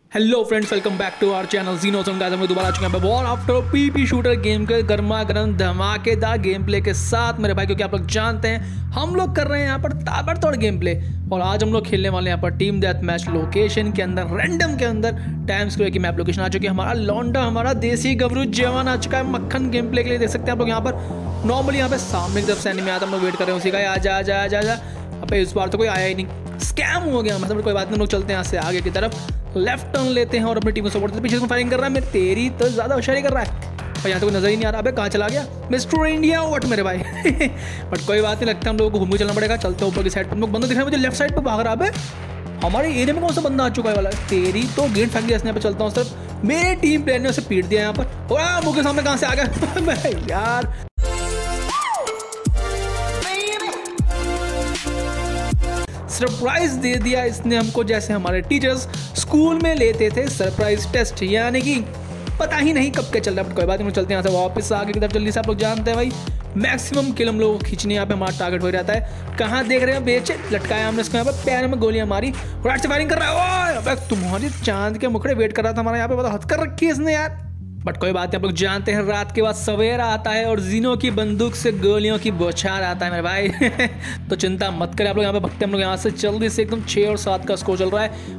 Hello friends, welcome back to our channel जीनोसन। Guys हम दोबारा आ चुके हैं war after P P shooter game के गर्मा गर्म धमाकेदार गेम प्ले के साथ मेरे भाई, क्योंकि आप लोग जानते हैं हम लोग कर रहे हैं यहाँ पर ताबड़तोड़ गेम प्ले। और आज हम लोग खेलने वाले हैं यहाँ पर टीम डेथ मैच लोकेशन के अंदर, रैंडम के अंदर टाइम स्क्वायर की मैप लोकेशन आ चुकी है। हमारा लौंडा, हमारा देसी गबरू जवान आ चुका है मक्खन गेम प्ले के लिए। देख सकते हैं आप लोग यहाँ पर नॉर्मली यहाँ पे सामने की तरफ से एनिमी आता, हम लोग वेट कर रहे हैं उसी का, आजा आजा आजा आजा। अब इस बार तो कोई आया ही नहीं, स्कैम हो गया। मतलब कोई बात नहीं, हम लोग चलते हैं यहाँ से आगे की तरफ, लेफ्ट टर्न लेते हैं और अपनी टीम को सपोर्ट देते हैं। पीछे से फायरिंग कर रहा है, मेरी तेरी तो ज्यादा होशियारी कर रहा है और यहाँ तो कोई नजर ही नहीं आ रहा। अबे कहाँ चला गया मिस्टर इंडिया वट मेरे भाई। बट कोई बात नहीं, लगता है हम लोगों को घूम के चलना पड़ेगा। चलते हैं ऊपर की साइड पर, बंदा दिख रहा है मुझे लेफ्ट साइड पर भाग रहा है। हमारे एरिया में कौन सा बंदा आ चुका है वाला, तेरी तो गेट फैक्ट्री यहाँ पे चलता हूँ सर। मेरे टीम प्लेयर ने उसे पीट दिया यहाँ पर, और मुझे सामने कहाँ से आ गया यार। सरप्राइज दे दिया इसने हमको, जैसे हमारे टीचर्स स्कूल में लेते थे सरप्राइज टेस्ट, यानी कि पता ही नहीं कब के चल रहा है। बट कोई बात नहीं, चलते हैं यहाँ से वापस आगे की तरफ जल्दी से। आप लोग जानते हैं भाई मैक्सिमम किल हम लोग खींचने यहाँ पे हमारा टारगेट हो जाता है। कहाँ देख रहे हैं, बेचे लटकाया हमने इसको यहाँ पे, पैर में गोलियां मारी, राइट से फायरिंग कर रहा है। तुम्हारी चांद के मुखड़े वेट कर रहा था हमारा यहाँ पे, बहुत हद कर रखी है इसने यार। बट कोई बात नहीं, आप लोग जानते हैं रात के बाद सवेरा आता है और जीनो की बंदूक से गोलियों की बौछार आता है मेरे भाई। तो चिंता मत करें आप लोग, यहाँ पे भगते हम लोग यहाँ से जल्दी से। एकदम 6 और 7 का स्कोर चल रहा है।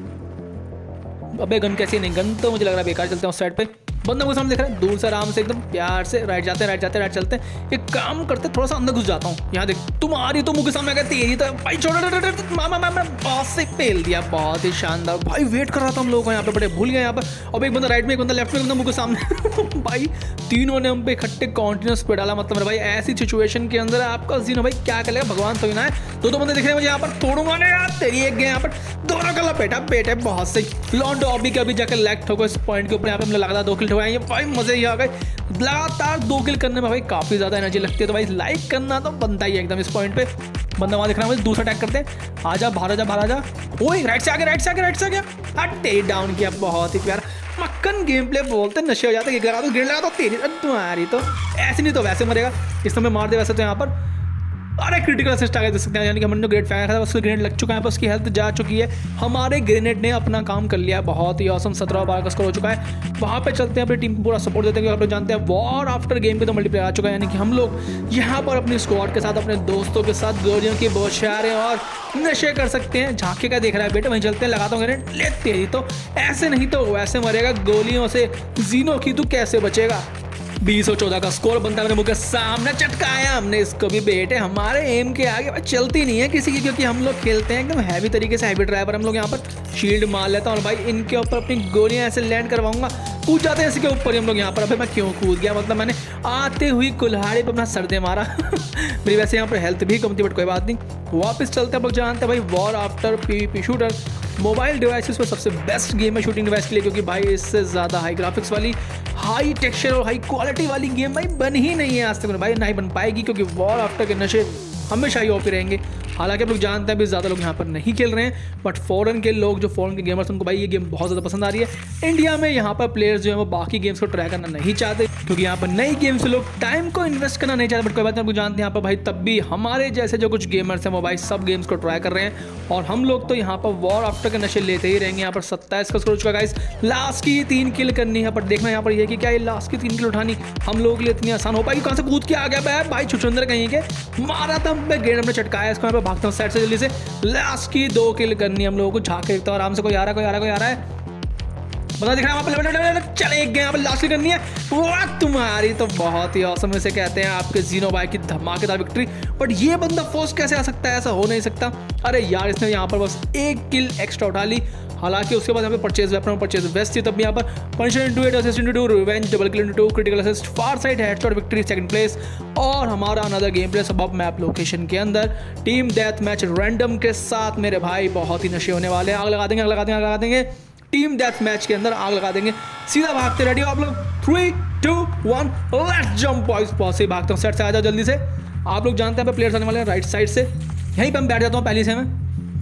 अबे गन कैसी नहीं, गन तो मुझे लग रहा है बेकार। चलते हैं उस साइड पे, बंदा को सामने दिख रहा है, दूर से आराम से एकदम प्यार से राइट जाते हैं, राइट जाते हैं, राइट चलते हैं। एक काम करते, थोड़ा सा अंदर घुस जाता हूँ। यहाँ देख, तुम्हारी तो मुंह के सामने आ गया, तेरी तो भाई छोटा मामा पास से पेल दिया, बहुत ही शानदार भाई। वेट कर रहा था हम लोगों को यहाँ पे, बड़े भूल गए यहाँ पर। अब एक बंदा राइट में, एक बंदा लेफ्ट में, एकदम मुंह के सामने। भाई तीनों ने हम पे इकट्ठे कॉन्टिन्यूस पे डाला। मतलब भाई ऐसी सिचुएशन के अंदर आपका जीनो भाई क्या करेगा, भगवान तो ही ना है। दो बंदे दिख रहे हैं मुझे यहाँ पर, तोड़ूंगा ना यार तेरी। एक गए यहाँ पर, दोनों का लपेटा पेट है, बहुत सही। लॉन्डो अभी के अभी जाकर लेफ्ट होगा इस पॉइंट के ऊपर। यहाँ पे हमने लगातार 2 किल ठोकाए भाई, मजे ही आ गए। लगातार 2 किल करने में भाई काफी ज्यादा एनर्जी लगती है, तो भाई लाइक करना तो बनता ही है एकदम। इस पॉइंट पे बंदा वहां दिख रहा है मुझे, दूसरा अटैक करते हैं। आजा बाहर आजा, बाहर आजा। ओए राइट से आ गया, राइट से आ गया, राइट से आ गया। टेक डाउन किया, बहुत ही प्यारा मक्खन गेम प्ले बोलते नशे हो जाते। ग्रेड लगा तो तेरी तुम्हारी तो ऐसे नहीं तो वैसे मरेगा। इस समय मार दे वैसे तो यहाँ पर। अरे क्रिटिकल असिस्ट आ गया, देख सकते हैं, यानी कि हमने जो ग्रेनेड फेंका था उसको ग्रेनेड लग चुका है, पर उसकी हेल्थ जा चुकी है। हमारे ग्रेनेड ने अपना काम कर लिया, बहुत ही औसम। 17-12 का स्कोर हो चुका है। वहाँ पे चलते हैं, अपनी टीम को पूरा सपोर्ट देते हैं। आप लोग जानते हैं वॉर आफ्टर गेम पे तो मल्टीप्लेयर आ चुका है, यानी कि हम लोग यहाँ पर अपनी स्क्वाड के साथ, अपने दोस्तों के साथ गोलियों की बौछारें और नशे कर सकते हैं। झांके का देख रहा है बेटे, वहीं चलते हैं, लगाता हूँ ग्रेनेड, लेते ही तो ऐसे नहीं तो वैसे मरेगा गोलियों से। जीनो की तू कैसे बचेगा। 20 और 14 का स्कोर बनता है, मुंह के सामने चटकाया हमने इसको भी बेटे। हमारे एम के आगे भाई चलती नहीं है किसी की, क्योंकि हम लोग खेलते हैं एकदम हैवी तरीके से, हैवी ड्राइवर। हम लोग यहाँ पर शील्ड मार लेता हूँ और भाई इनके ऊपर अपनी गोलियां ऐसे लैंड करवाऊंगा। कूद जाते हैं इसके ऊपर ही हम लोग यहाँ पर। अभी मैं क्यों कूद गया, मतलब मैंने आते हुई कुल्हाड़ी पर अपना सर्दे मारा। मेरी वैसे यहाँ पर हेल्थ भी कम थी, बट कोई बात नहीं। वापस चलते हैं, आप लोग जानते हैं भाई war after PvP shooter mobile devices पर सबसे बेस्ट गेम है शूटिंग डिवाइस के लिए, क्योंकि भाई इससे ज़्यादा हाई ग्राफिक्स वाली, हाई टेक्सचर और हाई क्वालिटी वाली गेम भाई बन ही नहीं है आज तक भाई, ना ही बन पाएगी, क्योंकि वॉर आफ्टर के नशे हमेशा ही ओपी रहेंगे। हालांकि आप लोग जानते हैं अभी ज़्यादा लोग यहाँ पर नहीं खेल रहे हैं, बट फॉरेन के लोग, जो फॉरेन के गेमर्स, उनको भाई ये गेम बहुत ज़्यादा पसंद आ रही है। इंडिया में यहाँ पर प्लेयर्स जो है वो बाकी गेम्स को ट्राई करना नहीं चाहते, क्योंकि यहाँ पर नई गेम्स लोग टाइम को इन्वेस्ट करना नहीं चाहते। बट कोई बात नहीं, आप लोग जानते हैं यहाँ पर भाई तब भी हमारे जैसे जो कुछ गेमर्स हैं वो भाई सब गेम्स को ट्राई कर रहे हैं, और हम लोग तो यहाँ पर वॉर आफ्टर के नशे लेते ही रहेंगे। यहाँ पर 27 का स्कोर हो चुका गाइस। लास्ट की 3 किल करनी है, पर देखना यहाँ पर ये कि क्या ये लास्ट की 3 किल उठानी हम लोगों के लिए इतनी आसान हो पाएगी। कहाँ से कूद के आ गया भाई छुछुंदर कहीं के, मारा था ग्रेनेड हमने, चटकाया इसको। यहाँ पे भागता हूँ साइड से जल्दी से। लास्ट की 2 किल करनी हम लोगों को। झाके देखता हूँ आराम से, कोई आ रहा है, कोई आ रहा है, कोई आ रहा है, बता दिख रहा है वहाँ पे। चले एक गए यहाँ पर, लास्ट किल करनी है। वाह तुम्हारी तो बहुत ही औसम, इसे कहते हैं आपके जीनो भाई की धमाकेदार विक्ट्री। बट ये बंदा फोर्स कैसे आ सकता है, ऐसा हो नहीं सकता। अरे यार इसने यहाँ पर बस 1 किल एक्स्ट्रा उठा ली। हालांकि उसके बाद यहाँ पे परचेज वेपन और परचेज वेस्ट थी, तब भी यहाँ पर punisher into 8, assist into 2, revenge double kill into 2, critical assist, far side headshot victory, second place. और हमारा अनदर गेम प्ले सब मैप लोकेशन के अंदर टीम डेथ मैच रैंडम के साथ मेरे भाई, बहुत ही नशे होने वाले हैं। आग लगा देंगे, आग लगा देंगे, आग लगा देंगे। टीम डेथ मैच के अंदर आग लगा देंगे। सीधा भागते, रेडी हो आप लोग, 3, 2, 1 लेट्स जंप बॉयज। बहुत से भागता हूँ, सेट से आ जाओ जल्दी से। आप लोग जानते हैं प्लेयर्स आने वाले हैं राइट साइड से, यहीं पर मैं बैठ जाता हूँ पहले से। मैं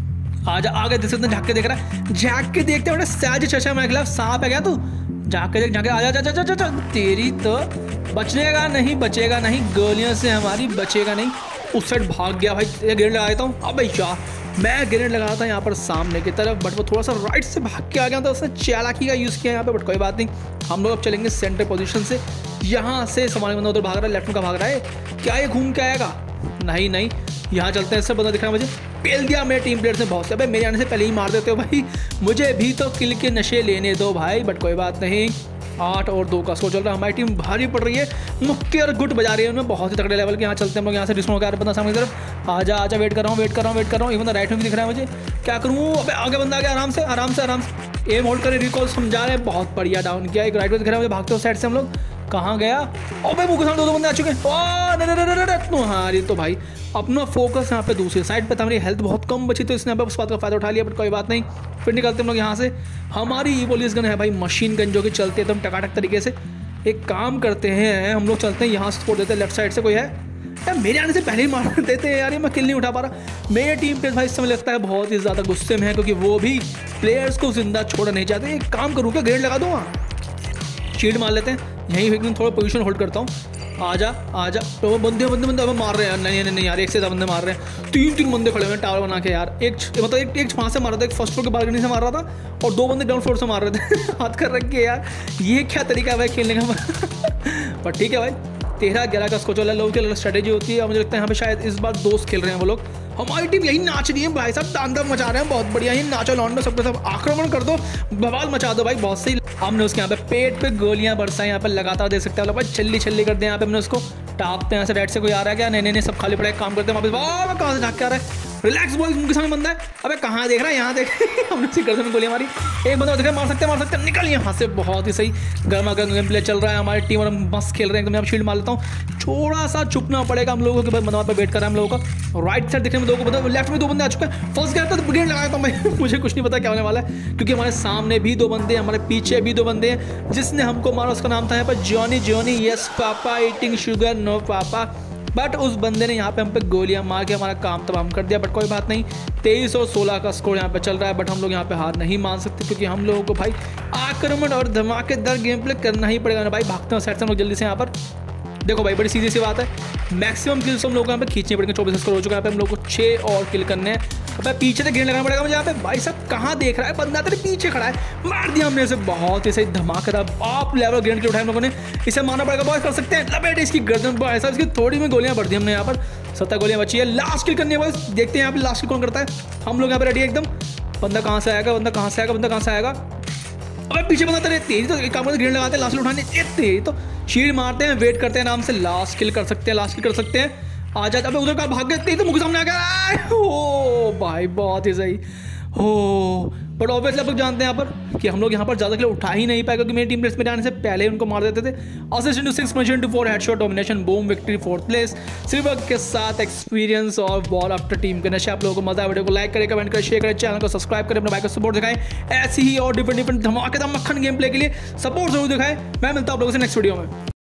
आजा, आगे देख सकते हैं, झाँक के देख रहा है, झाँक के देखते हैं सहज चचा मेरे खिलाफ सांप है क्या तू, झाँक के देख, झाँक के आजा। जा तेरी तो बचेगा नहीं, बचेगा नहीं, गोलियों से हमारी बचेगा नहीं। उस साइड भाग गया भाई, ग्रेनेड लगा देता हूँ। अबे यार मैं ग्रेनेड लगा था यहाँ पर सामने की तरफ, बट वो थोड़ा सा राइट से भाग के आ गया था, उसने चालाकी का यूज़ किया यहाँ पे, बट कोई बात नहीं। हम लोग अब चलेंगे सेंटर पोजीशन से। यहाँ से सामान बंदा उधर भाग रहा है, लेफ्ट का भाग रहा है, क्या ये घूम के आएगा? नहीं नहीं, यहाँ चलते हैं। सब बंदा दिख रहा है मुझे, पेल दिया मेरे टीम प्लेयर्स ने बहुत से। अबे मेरे आने से पहले ही मार देते हो भाई, मुझे भी तो किल के नशे लेने दो भाई, बट कोई बात नहीं। 8 और 2 का स्कोर चल रहा है, हमारी टीम भारी पड़ रही है, मुक्के और गुट बजा रही है उनमें बहुत ही तगड़े लेवल के। यहाँ चलते हैं हम लोग, यहाँ से डिस्काउंट कर बंदा सामने की तरफ, आजा आजा, वेट कर रहा हूँ। ये बंदा राइट में भी दिख रहा है मुझे, क्या करूँ? अबे आगे बंदा आ गया, आराम से एम होल्ड करें, रिकॉल समझा रहे हैं, बहुत बढ़िया डाउन किया। एक राइट में दिख रहा है मुझे, भागते हो साइड से हम लोग, कहाँ गया? अबे मुझे सामने 2 बंदे आ चुके हैं। हाँ ये तो भाई अपना फोकस यहाँ पे दूसरी साइड पे था, मेरी हेल्थ बहुत कम बची तो इसने उस बात का फायदा उठा लिया, बट कोई बात नहीं। फिर निकलते हम लोग यहाँ से। हमारी इवोलियस गन है भाई, मशीन गन, जो कि चलती है एकदम टकाटक तरीके से। एक काम करते हैं हम लोग, चलते हैं यहाँ से छोड़ देते हैं, लेफ्ट साइड से कोई है यार, मेरे आने से पहले ही मार देते हैं यार, ये मैं किल नहीं उठा पा रहा। मेरे टीम पे भाई इस समय लगता है बहुत ही ज़्यादा गुस्से में है, क्योंकि वो भी प्लेयर्स को जिंदा छोड़ना नहीं चाहते। एक काम करूँ क्या, ग्रेनेड लगा दूँ वहाँ, शील्ड मार लेते हैं, यहीं एकदम थोड़ा पोजीशन होल्ड करता हूँ। आजा तो बंदे अब मार रहे हैं यार, नहीं यार, एक से ज़्यादा बंदे मार रहे हैं। 3 बंदे खड़े हुए हैं टावर बना के यार, एक वहाँ से मार रहा था, एक फर्स्ट फ्लोर के बालकनी से मार रहा था, और 2 बंदे ग्राउंड फ्लोर से मार रहे थे। हाथ कर रख के यार, ये क्या तरीका है भाई खेलने का? पर ठीक है भाई, 13-11 का स्कोर चल रहा है। लोगों की अलग स्ट्रेटेजी होती है, मुझे लगता है यहाँ पे शायद इस बार दोस्त खेल रहे हैं वो लोग। हमारी टीम यही नाच रही है भाई साहब, तांडव मचा रहे हैं, बहुत बढ़िया। ये नाचो लौंडो, सबके सब आक्रमण कर दो, बवाल मचा दो भाई, बहुत सही। हमने उसके यहाँ पे पेट पे गोलियां बरसाई, यहाँ पे लगातार दे सकते हैं भाई, छल्ली कर दे यहाँ पे। हमने उसको टापते हैं, यहाँ से राइट से कोई आ रहा है क्या? नहीं, सब खाली पड़ा है, काम करते हैं वापस। वाह कहाँ से झाँक के आ रहा है? रिलैक्स बॉयज, उनके सामने बंदा है। अबे कहाँ देख रहा है? यहाँ देख। हमने उसी गर्दन में गोली मारी, एक बंदा दिख रहा है, मार सकते हैं, निकल यहाँ से। बहुत ही सही गर्मा गर्म गेम प्ले चल रहा है हमारी टीम, और हम मस्त खेल रहे हैं एकदम। शील्ड मार लेता हूँ, थोड़ा सा छुपना पड़ेगा हम लोगों के, बाद बंदा पे वेट कर रहा है हम लोगों का। राइट साइड दिखने में 2 बंदे, लेफ्ट में 2 बंदे आ चुके हैं। फर्स्ट गया था तो ब्रिगेड लगाया था मैं, मुझे कुछ नहीं पता क्या होने वाला है, क्योंकि हमारे सामने भी 2 बंदे, हमारे पीछे भी 2 बंदे हैं। जिसने हमको मारा उसका नाम था यहाँ पर Johnny, yes papa, eating sugar no papa. But उस बंदे ने यहाँ पे हम पे गोलियां मार के हमारा काम तमाम कर दिया, बट कोई बात नहीं। 23 और 16 का स्कोर यहाँ पे चल रहा है, बट हम लोग यहाँ पे हार नहीं मान सकते, क्योंकि हम लोगों को भाई आक्रमण और धमाकेदार गेम प्ले करना ही पड़ेगा ना भाई। भागते हैं साइड से हम लोग जल्दी से यहाँ पर। देखो भाई बड़ी सीधी सी बात है, मैक्सिमम किल्स हम लोग को यहाँ पे खींचने पड़ेंगे। 24 स्कोर हो चुका है, यहाँ पे हम लोग को 6 और किल करने हैं। अब पीछे से ग्रेनेड लगाना पड़ेगा मुझे यहाँ पे। भाई साहब कहाँ देख रहा है बंदा, तेरे पीछे खड़ा है, मार दिया हमने इसे। बहुत ही सही धमाकेदार आप लेवल ग्रेनेड उठाए हम लोगों ने, इसे मारना पड़ेगा। बॉयज कर सकते हैं, लपेट इसकी गर्दन पर। ऐसा इसकी थोड़ी में गोलियां भर दी हमने यहाँ पर, 7 गोलियां बची है। लास्ट किल करनी है बॉयज, देखते हैं यहाँ पे लास्ट किल कौन करता है। हम लोग यहाँ पे रेडी है एकदम। बंदा कहाँ से आएगा, बंदा कहाँ से आएगा? अबे पीछे बंदा, तेरे तेजी तो एक काम करते, ग्रेनेड लगाते हैं लास्ट उठाने, तेज तो शील्ड मारते हैं, वेट करते हैं आराम से, लास्ट किल कर सकते हैं। आ जाता है उधर का, भाग गए तो मुझे सामने आ गया। ओ भाई बहुत ही सही हो, बट ऑब्वियसली आप लोग जानते हैं यहाँ पर कि हम लोग यहाँ पर ज़्यादा किल उठा ही नहीं पाए, क्योंकि मेरी टीम मेरे आने से पहले ही उनको मार देते थे। Assist to 6 machine to 4 headshot domination boom victory 4th place silver के साथ एक्सपीरियंस और बॉल आफ्टर टीम के नशे। आप लोगों को मजा आया, वीडियो को लाइक करें, कमेंट करें, शेयर करें, चैनल को सब्सक्राइब करें, अपने भाई को सपोर्ट दिखाएं। ऐसी ही और डिफरेंट धमाकेदार मक्खन गेम प्ले के लिए सपोर्ट जरूर दिखाएं। मैं मिलता हूं आप लोगों से नेक्स्ट वीडियो में।